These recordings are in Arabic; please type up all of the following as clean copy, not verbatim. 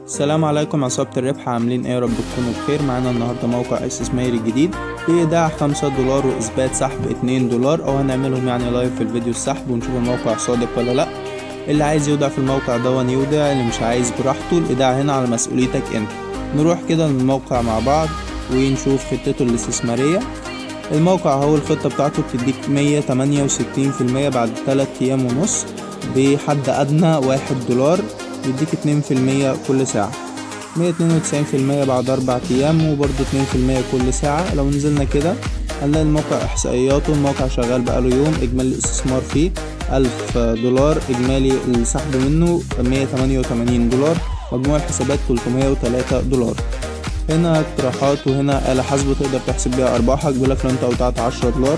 السلام عليكم عصابة الربح، عاملين ايه؟ يا رب تكونوا بخير. معانا النهاردة موقع استثماري جديد بإيداع $5 وإثبات سحب $2، أو هنعملهم يعني لايف في الفيديو السحب ونشوف الموقع صادق ولا لأ. اللي عايز يودع في الموقع ده يودع، اللي مش عايز براحته. الإيداع هنا على مسؤوليتك انت. نروح كده للموقع مع بعض ونشوف خطته الاستثمارية. الموقع هو الخطة بتاعته بتديك 168% بعد 3 أيام ونص، بحد أدنى $1 يديك 2% كل ساعة، 192% بعد 4 أيام، وبرضه 2% كل ساعة. لو نزلنا كده هنلاقي الموقع إحصائياته. الموقع شغال بقاله يوم، إجمالي الاستثمار فيه $1000، إجمالي السحب منه $188، مجموع الحسابات $303. هنا اقتراحات وهنا آلة حاسبة تقدر تحسب بيها أرباحك. بيقولك لو انت أودعت $10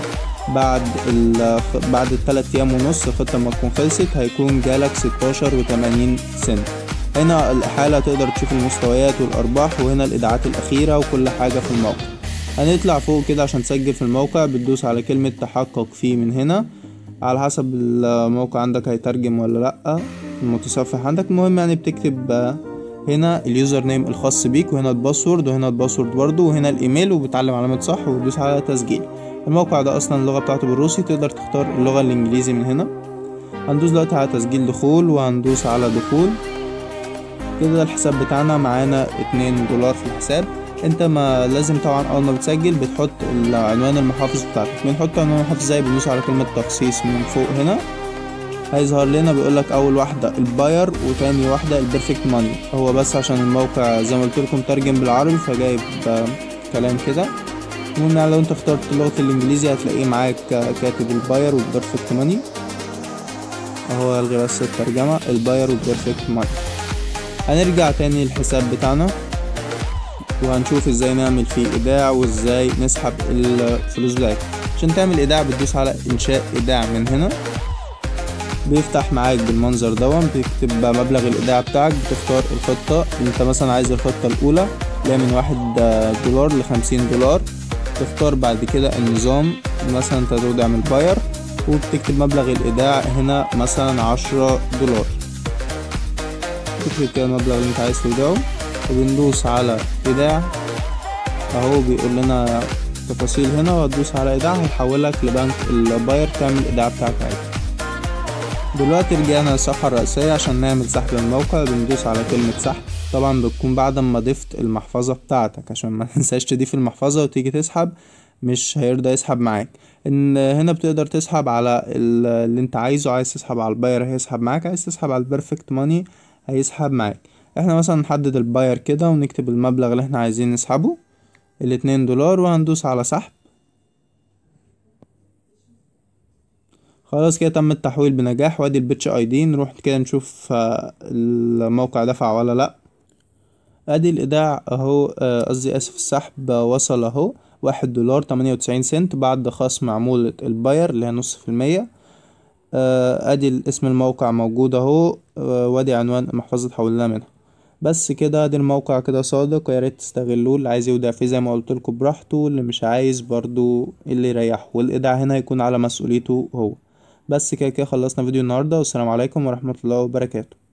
بعد ال3 أيام ونص، الخطة لما تكون خلصت هيكون جالك 16.80 سنت. هنا الإحالة تقدر تشوف المستويات والأرباح، وهنا الإيداعات الأخيرة وكل حاجة في الموقع. هنطلع فوق كده عشان تسجل في الموقع، بتدوس على كلمة تحقق فيه من هنا، على حسب الموقع عندك هيترجم ولا لأ، المتصفح عندك. المهم يعني بتكتب هنا اليوزر نيم الخاص بيك، وهنا الباسورد، وهنا الباسورد برضو، وهنا الايميل، وبتعلم علامة صح وتدوس على تسجيل. الموقع ده اصلا اللغة بتاعته بالروسي، تقدر تختار اللغة الانجليزي من هنا. هندوس دلوقتي على تسجيل دخول، وهندوس على دخول. كده ده الحساب بتاعنا، معانا $2 في الحساب. انت ما لازم طبعا اول ما بتسجل بتحط عنوان المحافظ بتاعتك. بنحط عنوان المحافظ ازاي؟ بندوس على كلمة تخصيص من فوق هنا، هيظهر لنا بيقولك اول واحدة الباير وتاني واحدة البيرفكت ماني. هو بس عشان الموقع زي ما قلت لكم ترجم بالعربي فجايب كلام كده. المهم يعني لو انت اخترت لغة الانجليزي هتلاقيه معاك كاتب الباير والبيرفكت ماني. اهو الغي بس الترجمة، الباير والبيرفكت ماني. هنرجع تاني للحساب بتاعنا وهنشوف ازاي نعمل فيه ايداع وازاي نسحب الفلوس بتاعتك. عشان تعمل ايداع بتدوس على انشاء ايداع من هنا، بيفتح معاك بالمنظر ده. بتكتب مبلغ الايداع بتاعك، بتختار الخطة. انت مثلا عايز الخطة الاولى اللي هي من $1 ل$50. تختار بعد كده النظام، مثلا انت تودع من الباير، وبتكتب مبلغ الايداع هنا مثلا $10. تكتب كده المبلغ اللي انت عايز تودعه، وبندوس على ايداع. اهو بيقول لنا تفاصيل هنا، وهتدوس على ايداع هيحولك لبنك الباير تعمل الايداع بتاعك عادي. دلوقتي رجعنا للصفحة الرئيسية عشان نعمل سحب الموقع. بندوس على كلمة سحب، طبعا بتكون بعد ما ضفت المحفظة بتاعتك، عشان ما تنساش تضيف المحفظة وتيجي تسحب مش هيرضى يسحب معاك. ان هنا بتقدر تسحب على اللي انت عايزه. عايز تسحب على الباير هيسحب معاك، عايز تسحب على البيرفكت ماني هيسحب معاك. احنا مثلا نحدد الباير كده ونكتب المبلغ اللي احنا عايزين نسحبه $2، وهندوس على سحب. خلاص كده تم التحويل بنجاح، وادي البيتش اي دي. نروح كده نشوف الموقع دفع ولا لا. ادي الايداع اهو، قصدي اسف، السحب وصل اهو $1.98 بعد خصم عمولة الباير اللي هي نص%. ادي اسم الموقع موجود اهو، وادي عنوان المحفظة تحولنا منها. بس كده ادي الموقع كده صادق، ويا ريت تستغلوه. اللي عايز يودع فيه زي ما قلت لكم براحته، اللي مش عايز برضو اللي يريحه. والايداع هنا هيكون على مسؤوليته هو. بس كده خلصنا فيديو النهارده، والسلام عليكم ورحمة الله وبركاته.